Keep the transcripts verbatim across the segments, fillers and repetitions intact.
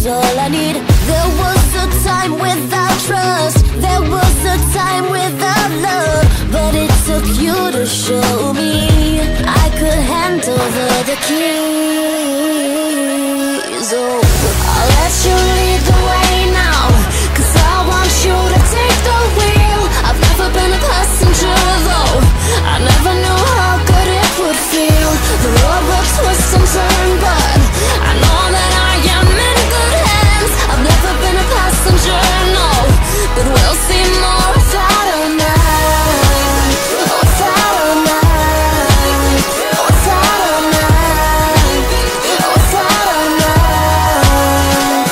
is all I need. There was a time without trust, there was a time without love, but it took you to show me I could hand over the keys. Oh, I'll let you lead the way now, 'cause I want you to take the wheel. I've never been a passenger though, I never knew how good it would feel. The road will twist and turn, but I know that I am in good hands. I've never been a passenger, no, but we'll see more without a night, without a night, without a night, without a night.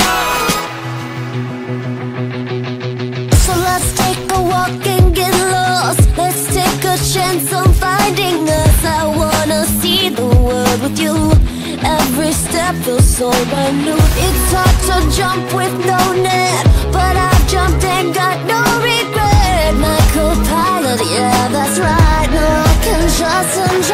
So let's take a walk and get lost. Let's take a chance on finding us. I wanna see the world with you. Every step feels so brand new. It's hard to jump with no net, but I've jumped and got no regret. My co-pilot, yeah, that's right. Now I can just enjoy